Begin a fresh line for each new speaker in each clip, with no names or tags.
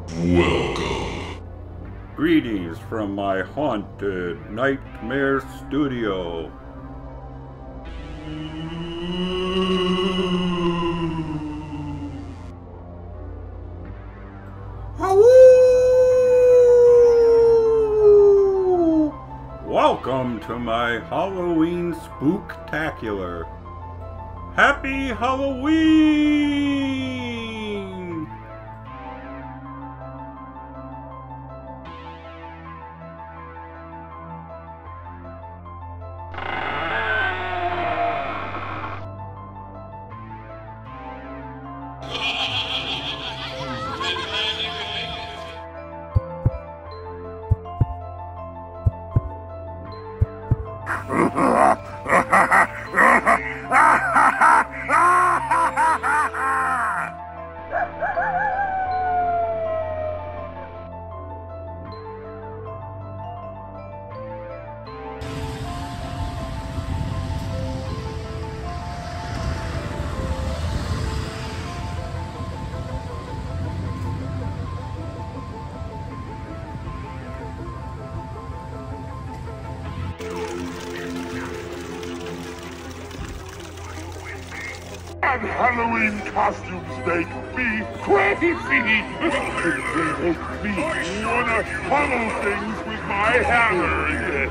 Welcome.
Greetings from my haunted nightmare studio. Welcome to my Halloween spooktacular. Happy Halloween!
And Halloween costumes make me crazy. They make me wanna pummel things with my hammer again.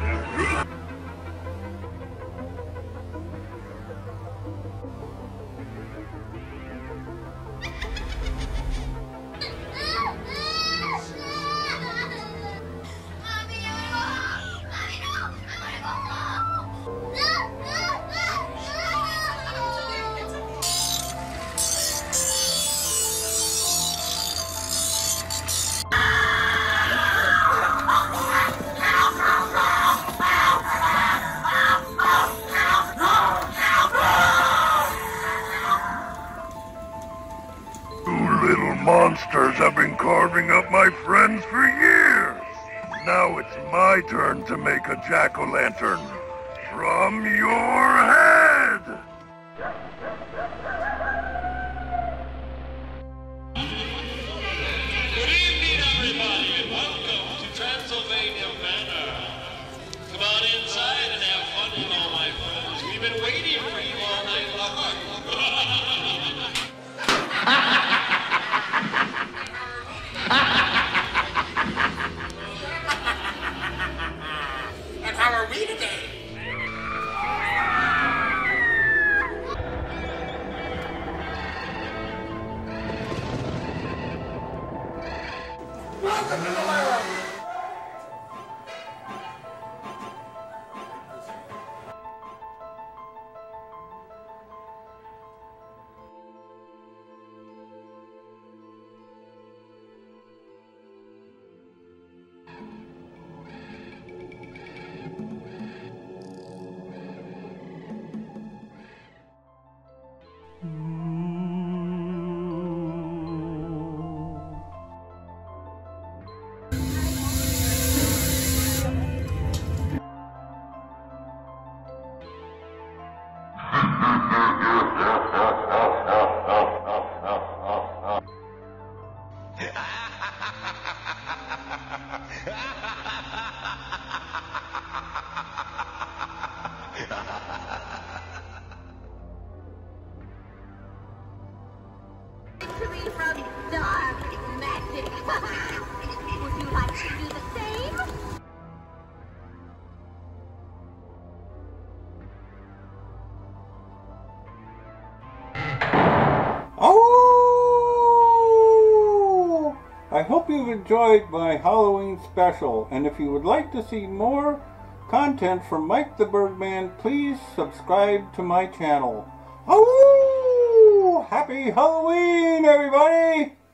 Little monsters have been carving up my friends for years. Now it's my turn to make a jack-o'-lantern from your head.
Good evening, everybody, and welcome to Transylvania Manor. Come on inside and have fun with all my friends. We've been waiting for you all night long.
And how are we today? Welcome to the world.
Victory from dark magic. Would you like to do the same?
Oh! I hope you've enjoyed my Halloween special, and if you would like to see more content from Mike the Birdman, please subscribe to my channel. Oh! Happy Halloween, everybody!